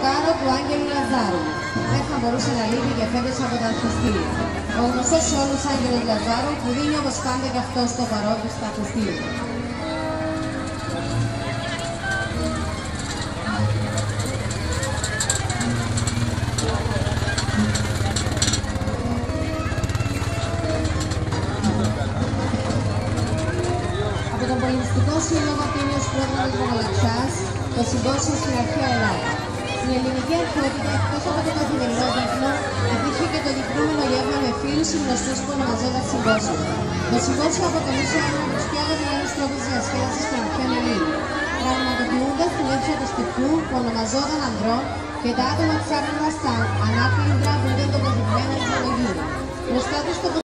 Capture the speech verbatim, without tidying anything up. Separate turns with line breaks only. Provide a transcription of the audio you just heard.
Μακάρο του Άγγελου Λαζάρου. Δεν θα μπορούσε να λείπει και φέτος από τα αρχιστήρια. Ο γνωστός σε όλους Άγγελος Λαζάρου που δίνει όπως πάντα και αυτό στο παρόν του στα αρχιστήρια. Από τον Πολιτιστικό Σύλλογο Τίμιος Πρόγραμμα της Βαγαλαξιάς, το συμπόσιο στην αρχαία Ελλάδα. Στην ελληνική αρχαιότητα, εκτός από το καθημερινό δείπνο, υπήρχε και το διπλούμενο γεύμα με φίλους ή γνωστούς που ονομαζόταν συμπόσιο. Το συμπόσιο αποτελούσε ένα από τους πιο αγαπημένους τρόπους διασκέδασης των αρχαίων Ελλήνων. Πραγματοποιούντας στην αίθουσα του σπιτιού που ονομαζόταν ανδρών και τα άτομα ψάχνοντας τα ανάπλυντρα που ήταν τοποθετημένα στην ολογία. Μπροστά τους